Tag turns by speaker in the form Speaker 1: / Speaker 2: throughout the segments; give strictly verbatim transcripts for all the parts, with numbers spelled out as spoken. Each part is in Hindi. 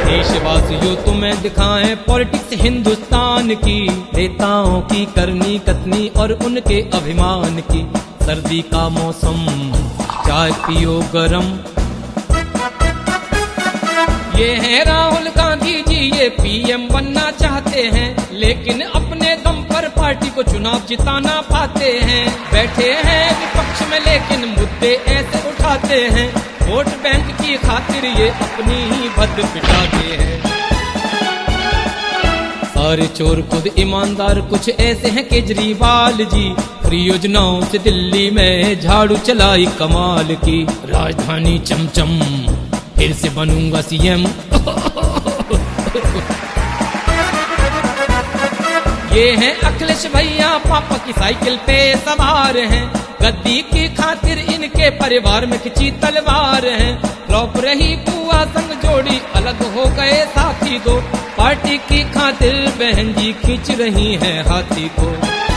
Speaker 1: देशवासियों तुम्हें दिखाएं पॉलिटिक्स हिंदुस्तान की, नेताओं की करनी कथनी और उनके अभिमान की। सर्दी का मौसम चाय पियो गरम, ये हैं राहुल गांधी जी, ये पीएम बनना चाहते हैं, लेकिन अपने दम पर पार्टी को चुनाव जिताना पाते हैं। बैठे हैं विपक्ष में लेकिन मुद्दे ऐसे उठाते हैं, वोट बैंक की खातिर ये अपनी ही भद्द पिटाते हैं। सारे चोर खुद ईमानदार कुछ ऐसे हैं केजरीवाल जी, फ्री योजनाओं से दिल्ली में झाड़ू चलाई कमाल की। राजधानी चमचम फिर से बनूंगा सीएम, ये हैं अखिलेश भैया पापा की साइकिल पे सवार हैं, गद्दी की खातिर इनके परिवार में खिंची तलवार है। फ्लॉप रही बुआ संग जोड़ी, अलग हो गए साथी दो, पार्टी की खातिर बहन जी खींच रही हैं हाथी को।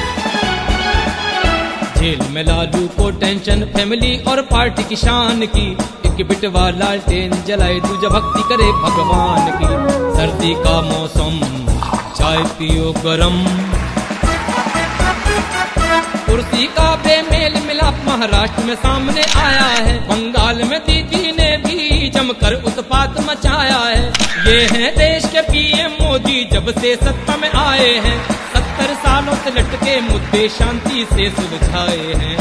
Speaker 1: जेल में लालू को टेंशन फैमिली और पार्टी की शान की, एक बिटवा लालटेन जलाए दूजा भक्ति करे भगवान की। सर्दी का मौसम चाय पियो गरम, कुर्सी का बेमेल मिलाप महाराष्ट्र में सामने आया है, बंगाल में दीदी ने भी जमकर उत्पात मचाया है। ये हैं देश के पीएम मोदी जब से सत्ता में आए हैं, सत्तर सालों से लटके मुद्दे शांति से सुलझाए हैं।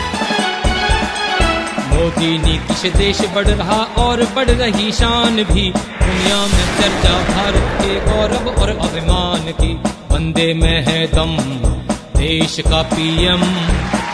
Speaker 1: मोदी नीति से देश बढ़ रहा और बढ़ रही शान भी, दुनिया में चर्चा भारत के गौरव और अभिमान की। बंदे में है दम देश का पीएम,